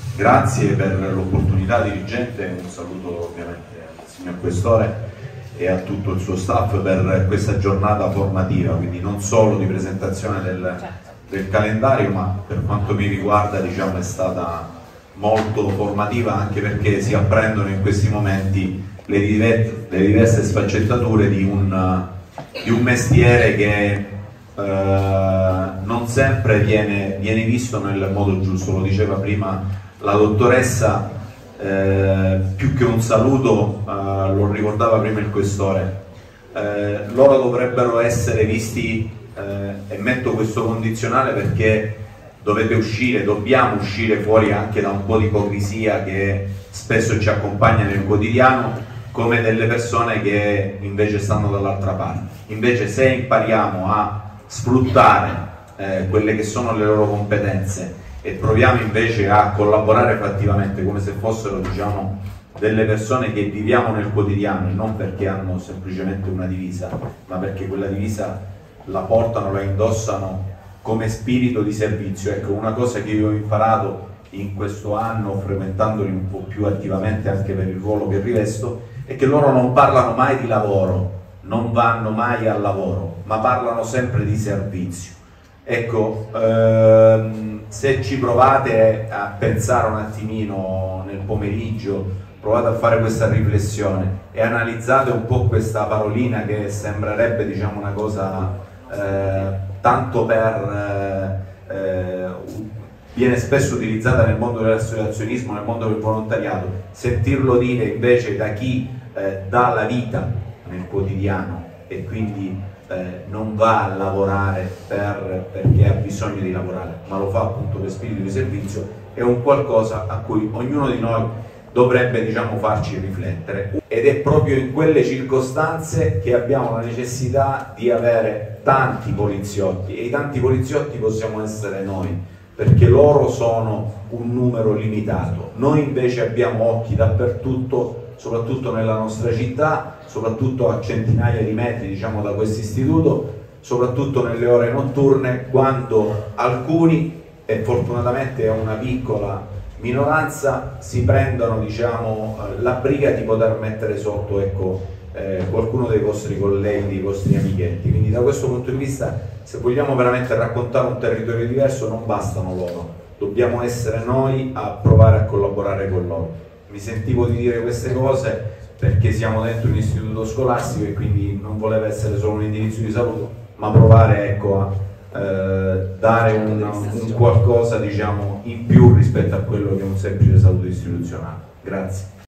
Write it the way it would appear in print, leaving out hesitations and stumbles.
Grazie per l'opportunità, dirigente, un saluto ovviamente al signor Questore e a tutto il suo staff per questa giornata formativa, quindi non solo di presentazione del calendario, ma per quanto mi riguarda diciamo, è stata molto formativa, anche perché si apprendono in questi momenti le diverse sfaccettature di un mestiere che non sempre viene visto nel modo giusto. Lo diceva prima la dottoressa, più che un saluto, lo ricordava prima il Questore, loro dovrebbero essere visti, e metto questo condizionale perché dobbiamo uscire fuori anche da un po' di ipocrisia che spesso ci accompagna nel quotidiano, come delle persone che invece stanno dall'altra parte. Invece se impariamo a sfruttare quelle che sono le loro competenze e proviamo invece a collaborare fattivamente come se fossero diciamo, delle persone che viviamo nel quotidiano e non perché hanno semplicemente una divisa, ma perché quella divisa la portano, la indossano come spirito di servizio. Ecco, una cosa che io ho imparato in questo anno, frequentandoli un po' più attivamente anche per il ruolo che rivesto, è che loro non parlano mai di lavoro, non vanno mai al lavoro, ma parlano sempre di servizio. Ecco, se ci provate a pensare un attimino nel pomeriggio, provate a fare questa riflessione e analizzate un po' questa parolina che sembrerebbe diciamo, una cosa tanto viene spesso utilizzata nel mondo dell'associazionismo, nel mondo del volontariato, sentirlo dire invece da chi dà la vita nel quotidiano e quindi non va a lavorare perché ha bisogno di lavorare, ma lo fa appunto per spirito di servizio, è un qualcosa a cui ognuno di noi dovrebbe diciamo, farci riflettere, ed è proprio in quelle circostanze che abbiamo la necessità di avere tanti poliziotti, e i tanti poliziotti possiamo essere noi, perché loro sono un numero limitato. Noi invece abbiamo occhi dappertutto, soprattutto nella nostra città, soprattutto a centinaia di metri diciamo, da questo istituto, soprattutto nelle ore notturne, quando alcuni, e fortunatamente è una piccola minoranza, si prendono diciamo, la briga di poter mettere sotto ecco, qualcuno dei vostri colleghi, dei vostri amichetti. Quindi da questo punto di vista, se vogliamo veramente raccontare un territorio diverso, non bastano loro, dobbiamo essere noi a provare a collaborare con loro. Mi sentivo di dire queste cose perché siamo dentro un istituto scolastico e quindi non voleva essere solo un indirizzo di saluto, ma provare ecco, a dare un qualcosa diciamo, in più rispetto a quello che è un semplice saluto istituzionale. Grazie.